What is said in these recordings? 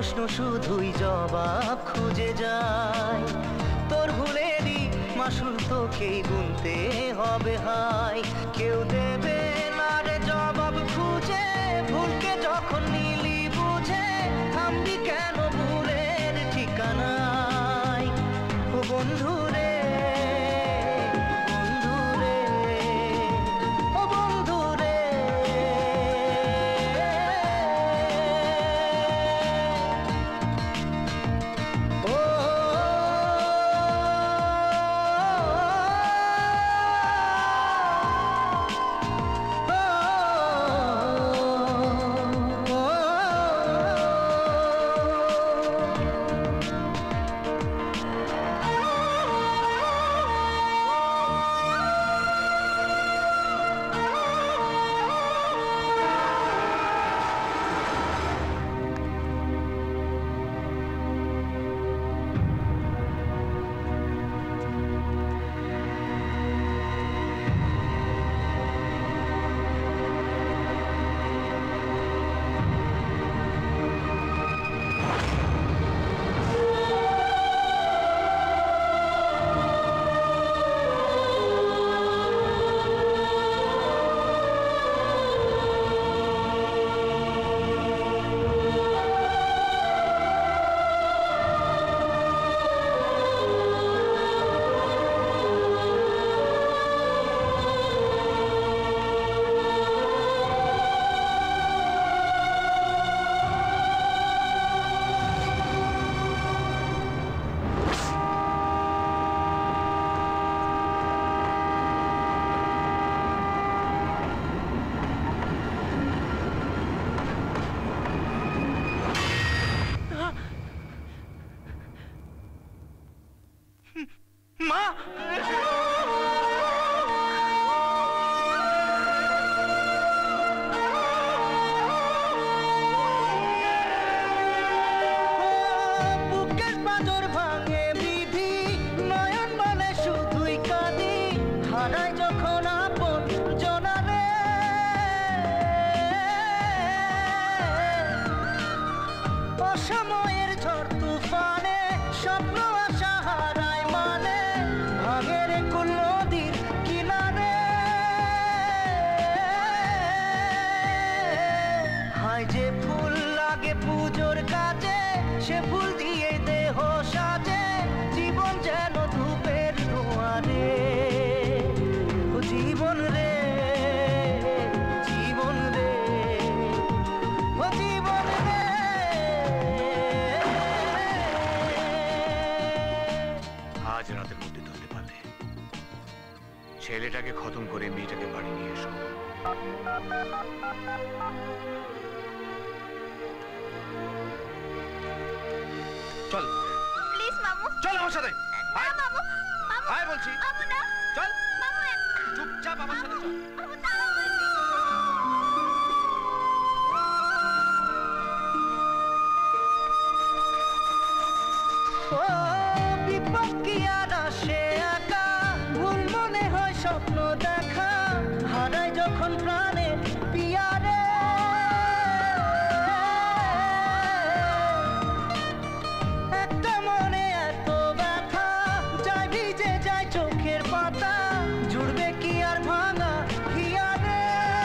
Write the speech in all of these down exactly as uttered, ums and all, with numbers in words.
প্রশ্ন শুধুই জবাব খুঁজে যায়। তোর ভুলেরই মাসুল তোকেই গুনতে হবে হাই। কেউ দেবে না রে জবাব খুঁজে, ভুলকে যখন নিলি বুঝে থামবি কেন ভুলের ঠিকানায়। ও বন্ধু রে বন্ধু রে ও বন্ধু রে। ও মা বুকের পাঁজর ভাঙে বিধি, নয়ন বলে শুধুই কাঁদি, হারায় যখন আপন জনারে। অসময়ের ঝড় তুফানে স্বপ্ন আশা হারায় মানে, ভাঙের কুল নদীর কিনারে। হায় যে ফুল লাগে পুজোর কাজে, সে ফুল দিয়ে দেহ সাজে, জীবন যেন ধূপের দুয়ারে। ও জীবন রে জীবন রে ও জীবন রে। আজ রাতের মধ্যে ধরতে পারলে ছেলেটাকে খতম করে মেয়েটাকে বাড়ি নিয়ে এসো। চল প্লিজ মামু, চল আমার সাথে। না মামু, মামু আয় বলছি। মামু না, চল মামু চুপচাপ আমার সাথে চল। মামু দাঁড়াও বলছি। ও বিপদ কি আর আসে একা, ভুল মনে হয় স্বপ্ন দেখা, হারায় যখন প্রাণে পিয়ারে। একটা মনে এত ব্যথা, যায় ভিজে যায় চোখের পাতা, জুড়বে কি আর ভাঙা হিয়ারে।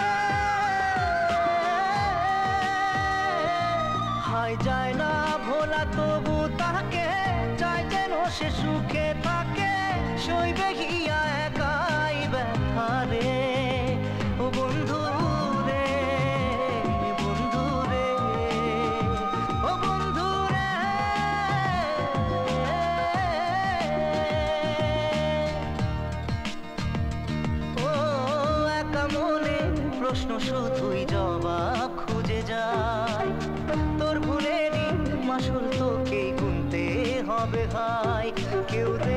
হায় যায় না ভোলা তবু তাকে, চাই যেন সে সুখে থাকে, সইবে হিয়া একাই ব্যথা রে। ও বন্ধু রে বন্ধু রে ও বন্ধু রে। ও একা মনে প্রশ্ন শুধুই জবাব খুঁজে যায়। তোর ভুলেরই মাসুল তোকেই গুনতে হবে ভাই। কেউ